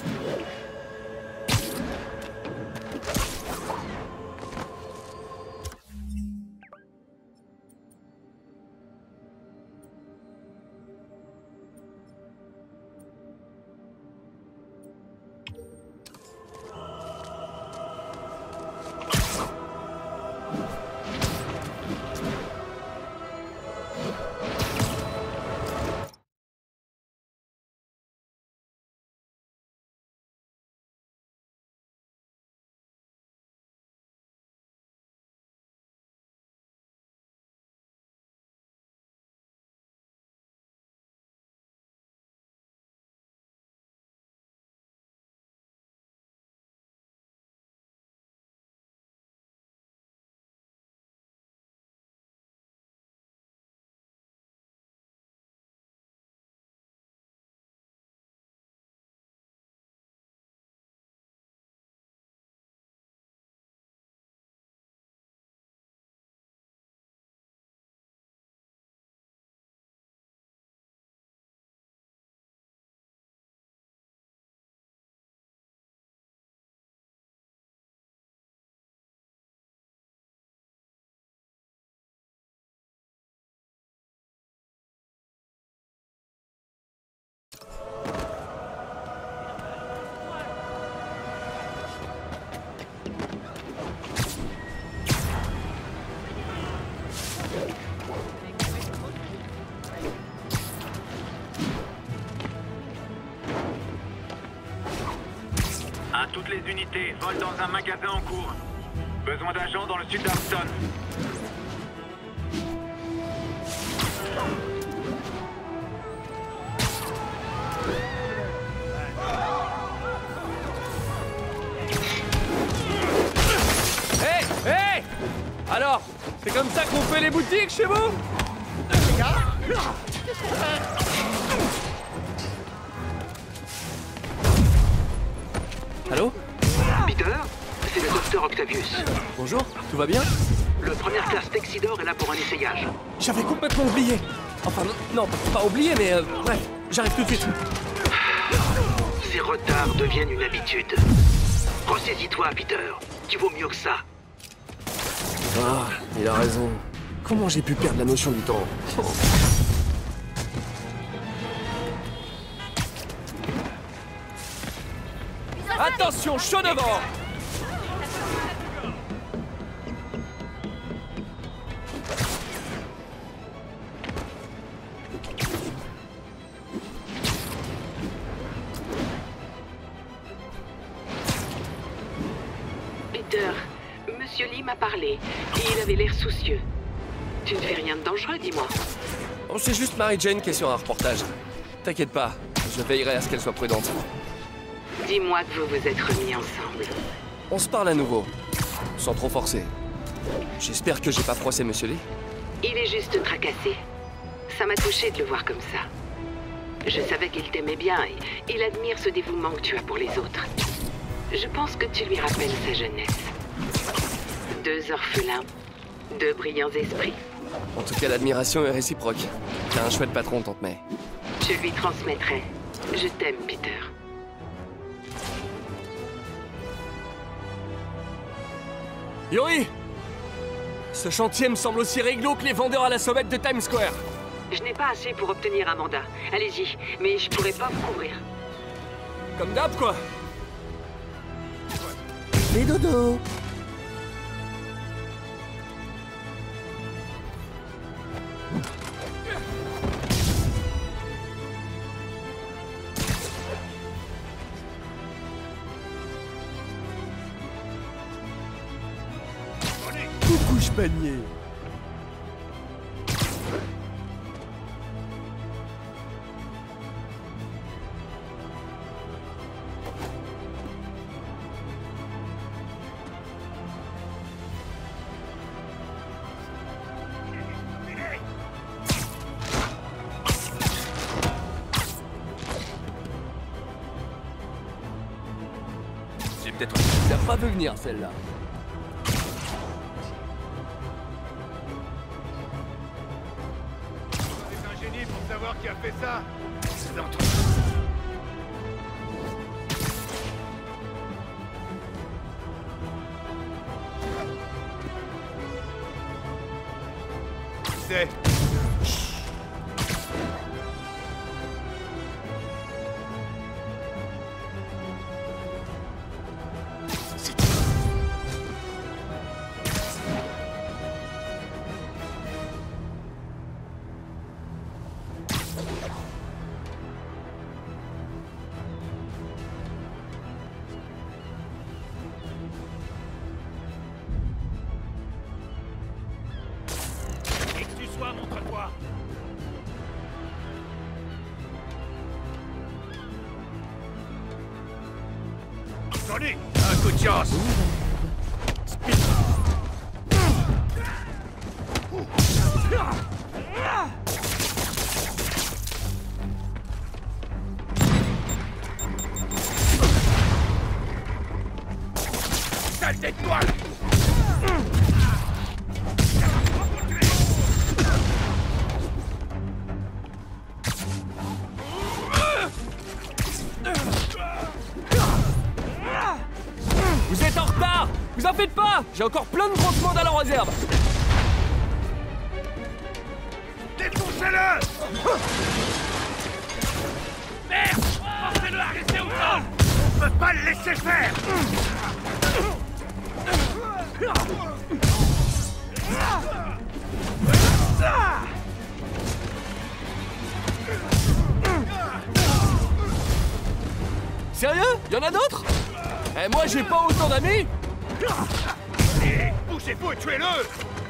À toutes les unités, vol dans un magasin en cours. Besoin d'agents dans le sud d'Arlington. Hey! Hey! Alors, c'est comme ça qu'on fait les boutiques chez vous? Allô? Peter, c'est le docteur Octavius. Bonjour, tout va bien? Le première classe Texidor est là pour un essayage. J'avais complètement oublié. Enfin, non, pas oublié, mais bref, j'arrive tout de suite. Ces retards deviennent une habitude. Ressaisis-toi, Peter. Tu vaux mieux que ça. Ah, il a raison. Comment j'ai pu perdre la notion du temps? Attention, chaud devant! Peter, Monsieur Lee m'a parlé, et il avait l'air soucieux. Tu ne fais rien de dangereux, dis-moi. Oh, c'est juste Mary Jane qui est sur un reportage. T'inquiète pas, je veillerai à ce qu'elle soit prudente. Dis-moi que vous vous êtes remis ensemble. On se parle à nouveau, sans trop forcer. J'espère que j'ai pas froissé Monsieur Lee. Il est juste tracassé. Ça m'a touché de le voir comme ça. Je savais qu'il t'aimait bien et il admire ce dévouement que tu as pour les autres. Je pense que tu lui rappelles sa jeunesse. 2 orphelins, 2 brillants esprits. En tout cas, l'admiration est réciproque. T'as un chouette patron, Tante May. Je lui transmettrai. Je t'aime, Peter. Yuri! Ce chantier me semble aussi réglo que les vendeurs à la sauvette de Times Square. Je n'ai pas assez pour obtenir un mandat. Allez-y, mais je pourrais pas vous couvrir. Comme d'hab, quoi. Les dodos. Coucou, panier. J'ai peut-être... Tu l'as pas vu venir, celle-là. Qui a fait ça? disais. Qui que tu sois, montre-toi. Johnny, un coup de chance. Sale étoile. Vous êtes en retard! Vous en faites pas! J'ai encore plein de grosses bandes à la réserve! Défoncez-le! Merde! Forcez-le à rester au sol! On peut pas le laisser faire! Sérieux? Y'en a d'autres? Eh, moi j'ai pas autant d'amis! Allez, bougez-vous et tuez-le!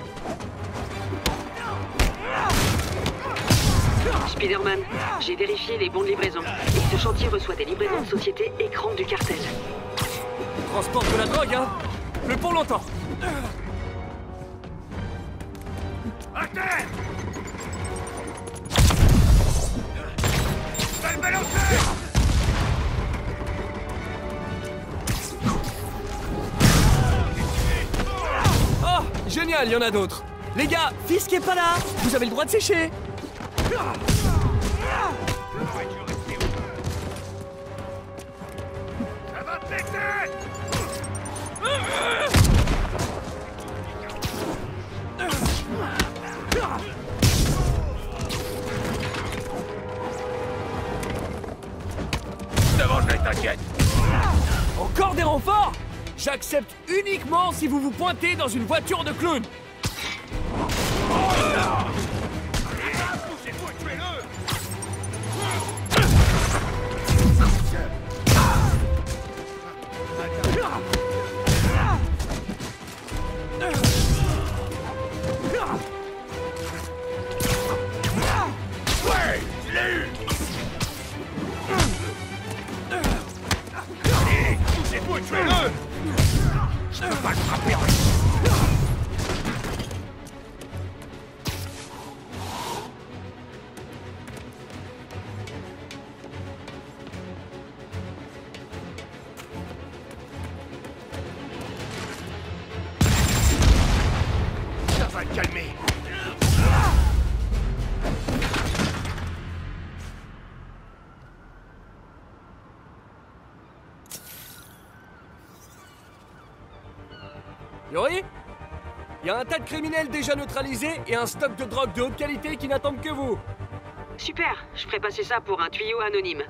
Spider-Man, j'ai vérifié les bons de livraison. Et ce chantier reçoit des livraisons de société écran du cartel. Transporte de la drogue, hein? Plus pour longtemps! À terre! Va le balancer! Oh! Génial, y'en a d'autres! Les gars, Fisk est pas là! Vous avez le droit de sécher! Ça va péter! Je te vengerai, t'inquiète! Encore des renforts? J'accepte uniquement si vous vous pointez dans une voiture de clown! Bougez-vous et tuez-le! Ouais! Je l'ai eu! Allez, bougez-vous et tuez-le! Je peux pas le frapper en Ça va le calmer. Yori? Y a un tas de criminels déjà neutralisés et un stock de drogue de haute qualité qui n'attendent que vous! Super, je ferai passer ça pour un tuyau anonyme.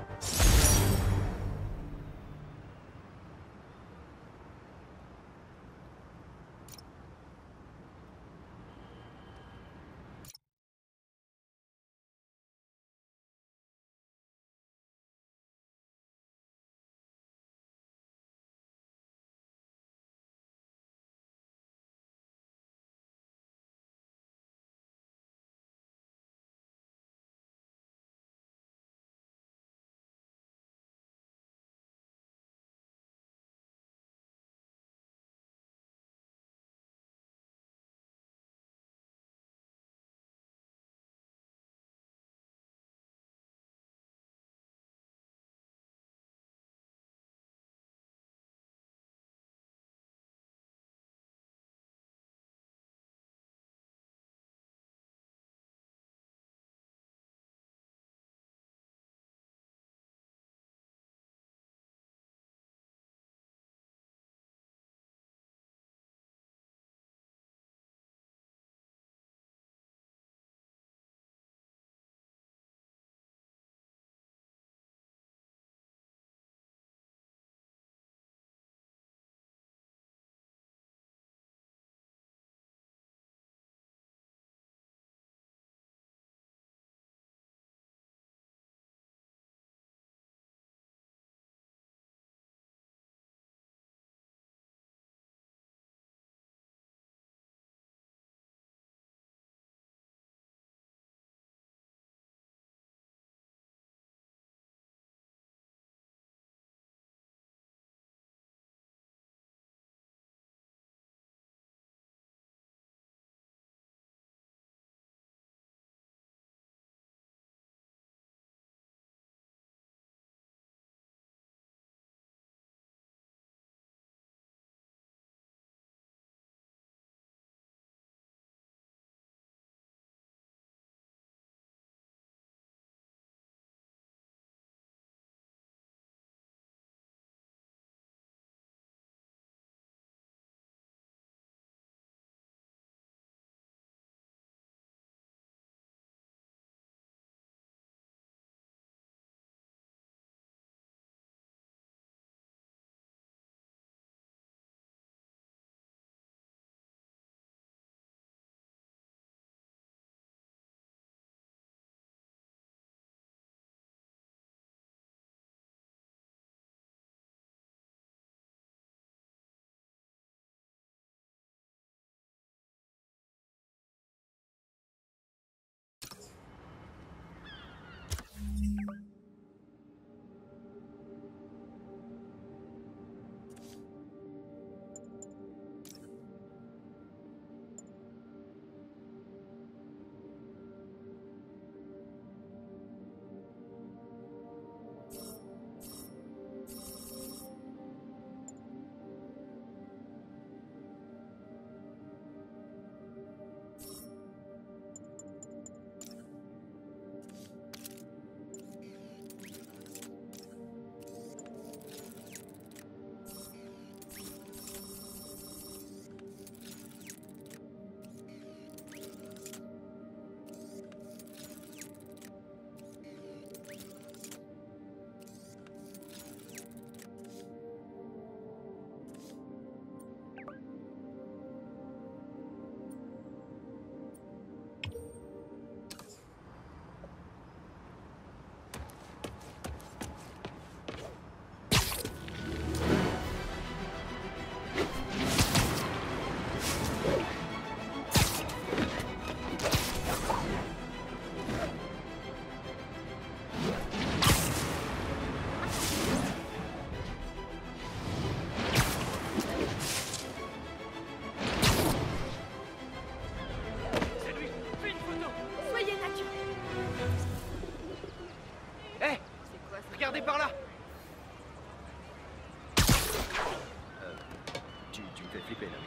flipper là.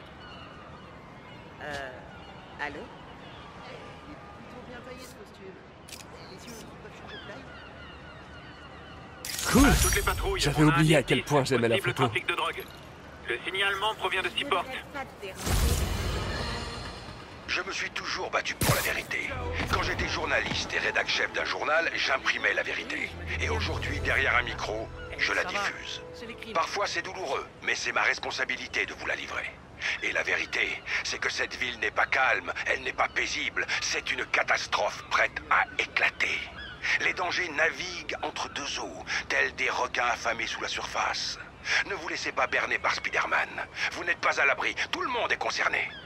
Allô? Il est plutôt bien taillé ce costume. Les yeux peuvent changer de taille. Cool. Toutes les patrouilles. J'avais on a oublié un à quel indice point j'aimais la possible photo. trafic de drogue. Le signalement provient de Seaport. Je me suis toujours battu pour la vérité. Quand j'étais journaliste et rédac-chef d'un journal, j'imprimais la vérité. Et aujourd'hui, derrière un micro, je la diffuse. Parfois c'est douloureux, mais c'est ma responsabilité de vous la livrer. Et la vérité, c'est que cette ville n'est pas calme, elle n'est pas paisible, c'est une catastrophe prête à éclater. Les dangers naviguent entre deux eaux, tels des requins affamés sous la surface. Ne vous laissez pas berner par Spider-Man. Vous n'êtes pas à l'abri, tout le monde est concerné.